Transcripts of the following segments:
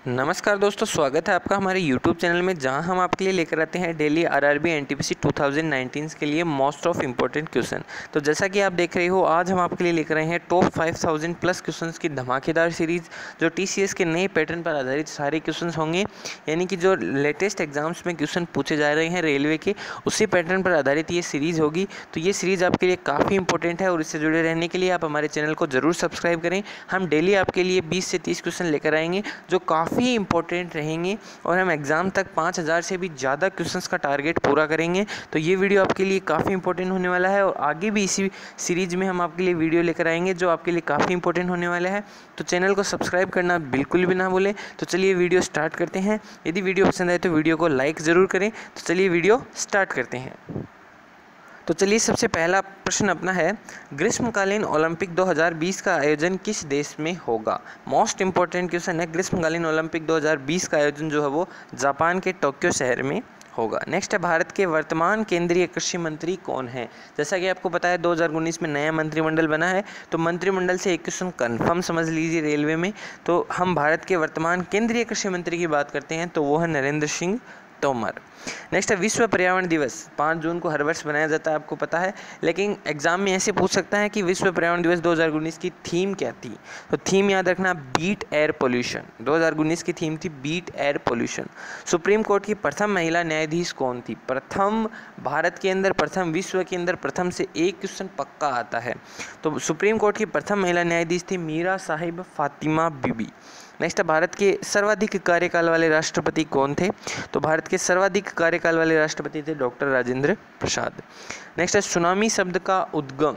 नमस्कार दोस्तों, स्वागत है आपका हमारे YouTube चैनल में, जहां हम आपके लिए लेकर आते हैं डेली आरआरबी एनटीपीसी 2019 के लिए मोस्ट ऑफ इम्पोर्टेंट क्वेश्चन। तो जैसा कि आप देख रहे हो, आज हम आपके लिए लेकर आए हैं टॉप 5000 प्लस क्वेश्चंस की धमाकेदार सीरीज़, जो टीसीएस के नए पैटर्न पर आधारित सारे क्वेश्चन होंगे। यानी कि जो लेटेस्ट एग्जाम्स में क्वेश्चन पूछे जा रहे हैं रेलवे के, उसी पैटर्न पर आधारित ये सीरीज़ होगी। तो ये सीरीज़ आपके लिए काफ़ी इंपॉर्टेंट है और इससे जुड़े रहने के लिए आप हमारे चैनल को ज़रूर सब्सक्राइब करें। हम डेली आपके लिए 20 से 30 क्वेश्चन लेकर आएंगे जो काफ़ी इंपॉर्टेंट रहेंगे और हम एग्ज़ाम तक 5000 से भी ज़्यादा क्वेश्चंस का टारगेट पूरा करेंगे। तो ये वीडियो आपके लिए काफ़ी इंपॉर्टेंट होने वाला है और आगे भी इसी सीरीज़ में हम आपके लिए वीडियो लेकर आएंगे जो आपके लिए काफ़ी इंपॉर्टेंट होने वाला है। तो चैनल को सब्सक्राइब करना बिल्कुल भी ना भूलें। तो चलिए वीडियो स्टार्ट करते हैं। यदि वीडियो पसंद आए तो वीडियो को लाइक ज़रूर करें। तो चलिए वीडियो स्टार्ट करते हैं। तो चलिए सबसे पहला प्रश्न अपना है, ग्रीष्मकालीन ओलंपिक 2020 का आयोजन किस देश में होगा। मोस्ट इंपॉर्टेंट क्वेश्चन है। ग्रीष्मकालीन ओलंपिक 2020 का आयोजन जो है वो जापान के टोक्यो शहर में होगा। नेक्स्ट है, भारत के वर्तमान केंद्रीय कृषि मंत्री कौन है। जैसा कि आपको पता है 2019 में नया मंत्रिमंडल बना है, तो मंत्रिमंडल से एक क्वेश्चन कन्फर्म समझ लीजिए रेलवे में। तो हम भारत के वर्तमान केंद्रीय कृषि मंत्री की बात करते हैं तो वो है नरेंद्र सिंह तोमर। नेक्स्ट है, विश्व पर्यावरण दिवस 5 जून को हर वर्ष बनाया जाता है, आपको पता है। लेकिन एग्जाम में ऐसे पूछ सकता है कि विश्व पर्यावरण दिवस 2019 की थीम क्या थी। तो थीम याद रखना, बीट एयर पोल्यूशन। 2019 की थीम थी beat air pollution. Supreme court की प्रथम महिला न्यायाधीश कौन थी। प्रथम भारत के अंदर, प्रथम विश्व के अंदर, प्रथम से एक क्वेश्चन पक्का आता है। तो सुप्रीम कोर्ट की प्रथम महिला न्यायाधीश थी मीरा साहिब फातिमा बीबी। नेक्स्ट है, भारत के सर्वाधिक कार्यकाल वाले राष्ट्रपति कौन थे। तो भारत के सर्वाधिक कार्यकाल वाले राष्ट्रपति थे डॉक्टर राजेंद्र प्रसाद। नेक्स्ट है, सुनामी शब्द का उद्गम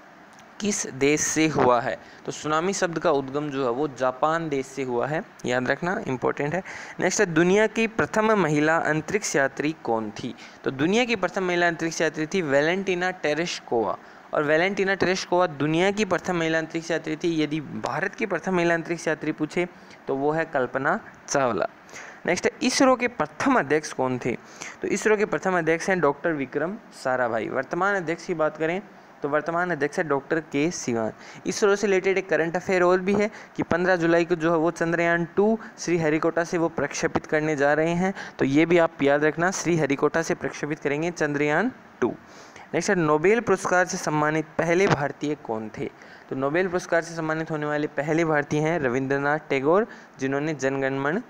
किस देश से हुआ है। तो सुनामी शब्द का उद्गम जो है वो जापान देश से हुआ है, याद रखना, इंपॉर्टेंट है। नेक्स्ट है, दुनिया की प्रथम महिला अंतरिक्ष यात्री कौन थी। तो दुनिया की प्रथम महिला अंतरिक्ष यात्री थी वैलेंटीना टेरेस्कोवा। और वैलेंटीना टेरेस्कोवा दुनिया की प्रथम महिला अंतरिक्ष यात्री थी। यदि भारत की प्रथम महिला अंतरिक्ष यात्री पूछे तो वो है कल्पना चावला। नेक्स्ट है, इसरो के प्रथम अध्यक्ष कौन थे। तो इसरो के प्रथम अध्यक्ष हैं डॉक्टर विक्रम साराभाई। वर्तमान अध्यक्ष की बात करें तो वर्तमान अध्यक्ष है डॉक्टर के सिवान। इसरो से रिलेटेड एक करंट अफेयर और भी है कि 15 जुलाई को जो है वो चंद्रयान 2 श्रीहरिकोटा से वो प्रक्षेपित करने जा रहे हैं। तो ये भी आप याद रखना, श्रीहरिकोटा से प्रक्षेपित करेंगे चंद्रयान 2। नेक्स्ट है, नोबेल पुरस्कार से सम्मानित पहले भारतीय कौन थे। तो नोबेल पुरस्कार से सम्मानित होने वाले पहले भारतीय हैं रविंद्रनाथ टैगोर, जिन्होंने जनगणमन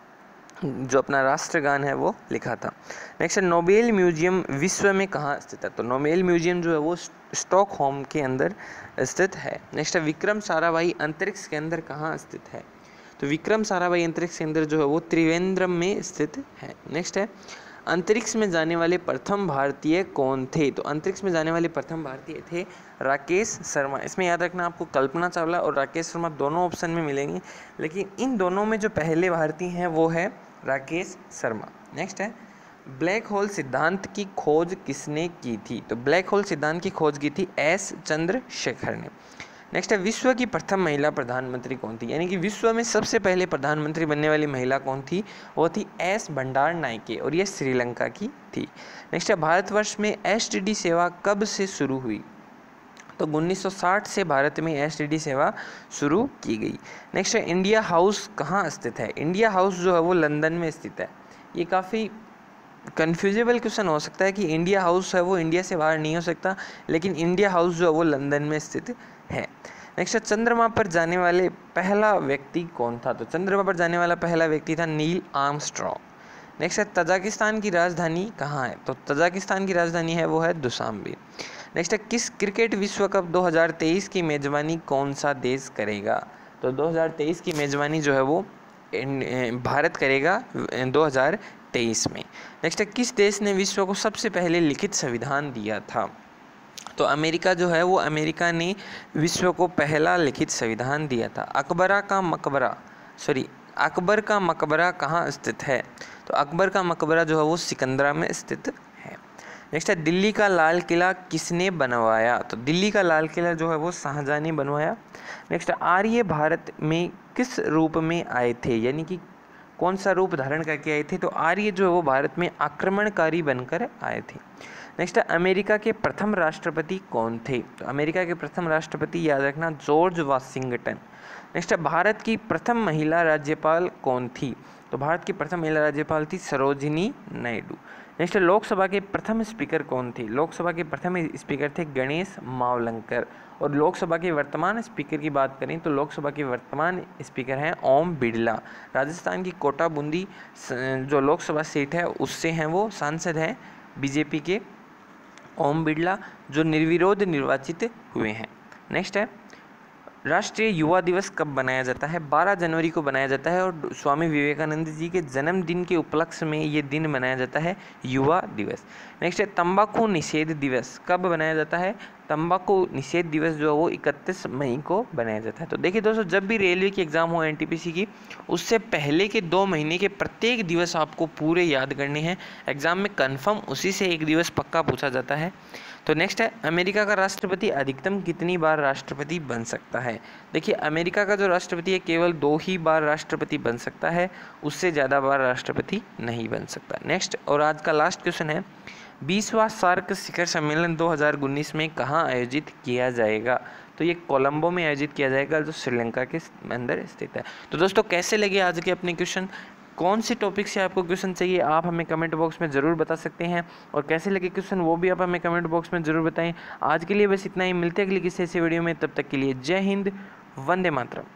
जो अपना राष्ट्रगान है वो लिखा था। नेक्स्ट है, नोबेल म्यूजियम विश्व में कहाँ स्थित है। तो नोबेल म्यूजियम जो है वो स्टॉकहोम के अंदर स्थित है। नेक्स्ट है, विक्रम साराभाई अंतरिक्ष के अंदर कहाँ स्थित है। तो विक्रम साराभाई अंतरिक्ष के अंदर जो है वो त्रिवेंद्रम में स्थित है। नेक्स्ट है, अंतरिक्ष में जाने वाले प्रथम भारतीय कौन थे। तो अंतरिक्ष में जाने वाले प्रथम भारतीय थे राकेश शर्मा। इसमें याद रखना, आपको कल्पना चावला और राकेश शर्मा दोनों ऑप्शन में मिलेंगे, लेकिन इन दोनों में जो पहले भारतीय हैं वो है राकेश शर्मा। नेक्स्ट है, ब्लैक होल सिद्धांत की खोज किसने की थी। तो ब्लैक होल सिद्धांत की खोज की थी एस चंद्रशेखर ने। नेक्स्ट है, विश्व की प्रथम महिला प्रधानमंत्री कौन थी। यानी कि विश्व में सबसे पहले प्रधानमंत्री बनने वाली महिला कौन थी, वो थी एस भंडार नायके और ये श्रीलंका की थी। नेक्स्ट है, भारतवर्ष में एसटीडी सेवा कब से शुरू हुई। तो 1960 से भारत में एसटीडी सेवा शुरू की गई। नेक्स्ट है, इंडिया हाउस कहाँ स्थित है। इंडिया हाउस जो है वो लंदन में स्थित है। ये काफ़ी कन्फ्यूजेबल क्वेश्चन हो सकता है कि इंडिया हाउस है वो इंडिया से बाहर नहीं हो सकता, लेकिन इंडिया हाउस जो है वो लंदन में स्थित है। नेक्स्ट है, चंद्रमा पर जाने वाले पहला व्यक्ति कौन था। तो चंद्रमा पर जाने वाला पहला व्यक्ति था नील आर्मस्ट्रॉन्ग। नेक्स्ट है, तजाकिस्तान की राजधानी कहाँ है। तो तजाकिस्तान की राजधानी है वो है दुशांबे। नेक्स्ट है, किस क्रिकेट विश्व कप 2023 की मेज़बानी कौन सा देश करेगा। तो 2023 की मेज़बानी जो है वो भारत करेगा 2023 में। नेक्स्ट है, किस देश ने विश्व को सबसे पहले लिखित संविधान दिया था। तो अमेरिका जो है वो, अमेरिका ने विश्व को पहला लिखित संविधान दिया था। अकबर का मकबरा कहाँ स्थित है। तो अकबर का मकबरा जो है वो सिकंदरा में स्थित है। नेक्स्ट है, दिल्ली का लाल किला किसने बनवाया। तो दिल्ली का लाल किला जो है वो शाहजहां ने बनवाया। नेक्स्ट है, आर्य भारत में किस रूप में आए थे, यानी कि कौन सा रूप धारण करके आए थे। तो आर्य जो है वो भारत में आक्रमणकारी बनकर आए थे। नेक्स्ट है, अमेरिका के प्रथम राष्ट्रपति कौन थे। तो अमेरिका के प्रथम राष्ट्रपति याद रखना जॉर्ज वाशिंगटन। नेक्स्ट है भारत की प्रथम महिला राज्यपाल कौन थी? तो भारत की प्रथम महिला राज्यपाल थी सरोजिनी नायडू। नेक्स्ट है लोकसभा के प्रथम स्पीकर कौन थे? लोकसभा के प्रथम स्पीकर थे गणेश मावलंकर। और लोकसभा के वर्तमान स्पीकर की बात करें तो लोकसभा के वर्तमान स्पीकर हैं ओम बिरला। राजस्थान की कोटा बूंदी जो लोकसभा सीट है उससे हैं वो सांसद हैं बीजेपी के ओम बिरला, जो निर्विरोध निर्वाचित हुए हैं। नेक्स्ट है राष्ट्रीय युवा दिवस कब मनाया जाता है? 12 जनवरी को मनाया जाता है और स्वामी विवेकानंद जी के जन्मदिन के उपलक्ष्य में ये दिन मनाया जाता है युवा दिवस। नेक्स्ट है तंबाकू निषेध दिवस कब मनाया जाता है? तंबाकू निषेध दिवस जो है वो 31 मई को बनाया जाता है। तो देखिए दोस्तों, जब भी रेलवे की एग्ज़ाम हो एनटीपीसी की, उससे पहले के 2 महीने के प्रत्येक दिवस आपको पूरे याद करने हैं। एग्ज़ाम में कन्फर्म उसी से एक दिवस पक्का पूछा जाता है। तो नेक्स्ट है अमेरिका का राष्ट्रपति अधिकतम कितनी बार राष्ट्रपति बन सकता है? देखिए, अमेरिका का जो राष्ट्रपति है केवल 2 ही बार राष्ट्रपति बन सकता है, उससे ज़्यादा बार राष्ट्रपति नहीं बन सकता। नेक्स्ट और आज का लास्ट क्वेश्चन है 20वां सार्क शिखर सम्मेलन 2019 में कहाँ आयोजित किया जाएगा? तो ये कोलंबो में आयोजित किया जाएगा जो श्रीलंका के अंदर स्थित है। तो दोस्तों, कैसे लगे आज के अपने क्वेश्चन? कौन से टॉपिक से आपको क्वेश्चन चाहिए आप हमें कमेंट बॉक्स में ज़रूर बता सकते हैं, और कैसे लगे क्वेश्चन वो भी आप हमें कमेंट बॉक्स में ज़रूर बताएं। आज के लिए बस इतना ही, मिलते हैं अगली किसी ऐसी वीडियो में, तब तक के लिए जय हिंद, वंदे मातरम।